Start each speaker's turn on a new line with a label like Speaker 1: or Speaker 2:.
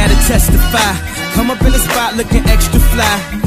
Speaker 1: gotta testify. Come up in the spot looking extra fly.